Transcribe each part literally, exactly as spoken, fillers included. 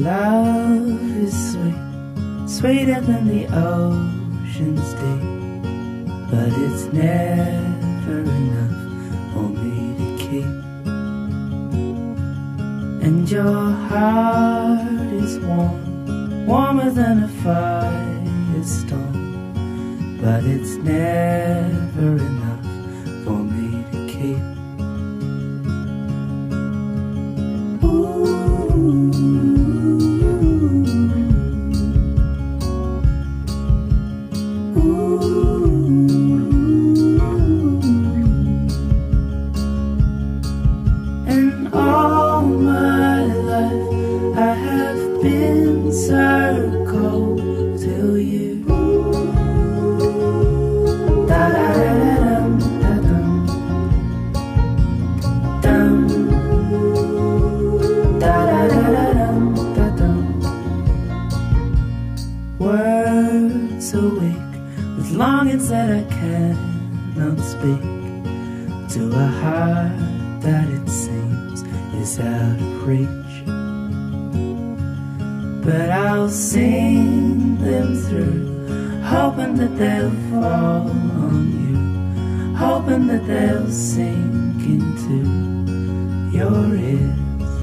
love is sweet, sweeter than the ocean's deep, but it's never enough for me to keep. And your heart is warm, warmer than a firestorm, but it's never enough for me to keep. And all my life I have been circled till you. Da da da dum da dum dum da da da dum da dum. Words are weak with longings that I cannot speak to a heart that it seems is out of reach. But I'll sing them through, hoping that they'll fall on you, hoping that they'll sink into your ears.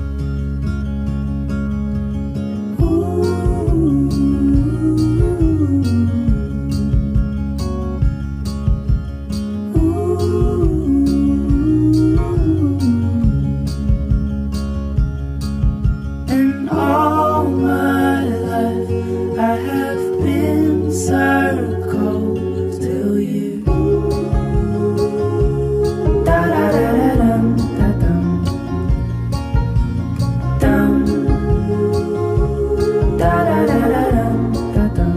And all my life I have been circled till you. Da da da da dum da dum dum da da da da dum da dum.